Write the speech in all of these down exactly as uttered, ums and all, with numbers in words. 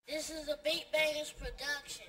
This is a Beat Bangers production.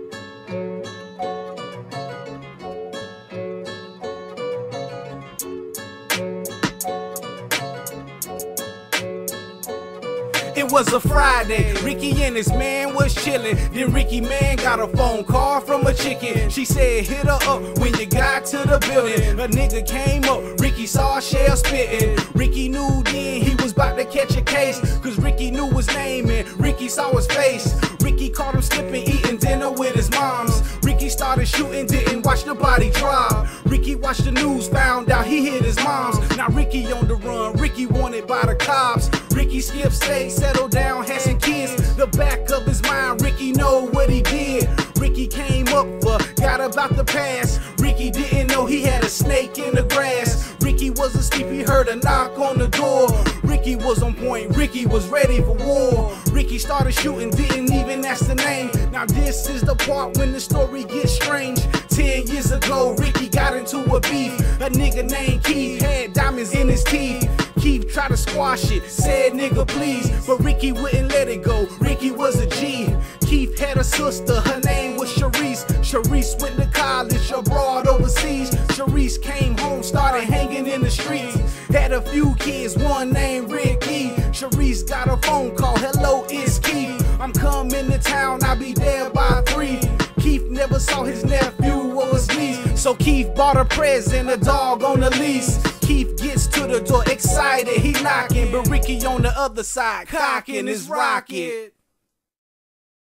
It was a Friday, Ricky and his man was chillin'. Then Ricky man got a phone call from a chicken. She said hit her up when you got to the building. A nigga came up, Ricky saw a shell spittin'. Ricky knew then he was about to catch a case, cause Ricky knew his name and Ricky saw his face. Ricky caught him slipping, eating dinner with his moms. Ricky started shooting, didn't watch the body drop. Ricky watched the news, found out he hit his moms. Now Ricky on the run, Ricky wanted by the cops. Ricky skipped state, settled down, had some kids. The back of his mind, Ricky know what he did. Ricky came up, forgot about the past. Ricky didn't know he had a snake in the grass. Ricky was asleep, he heard a knock on the door. Ricky was on point, Ricky was ready for war. Ricky started shooting, didn't even ask the name. Now this is the part when the story gets strange. Ten years ago, Ricky got into a beef. A nigga named Keith had diamonds in his teeth. Keith tried to squash it, said nigga please, but Ricky wouldn't let it go. Ricky was a G. Keith had a sister, her name was Sharice. Sharice went to college abroad overseas. Sharice came home, started hanging in the streets. Had a few kids, one named Ricky. Sharice got a phone call, hello, it's Keith. I'm coming to town, I'll be there by three. Keith never saw his nephew or his niece, so Keith bought a present, a dog on a leash. Keith gets to the door, excited, he knocking, but Ricky on the other side, cocking his rocket.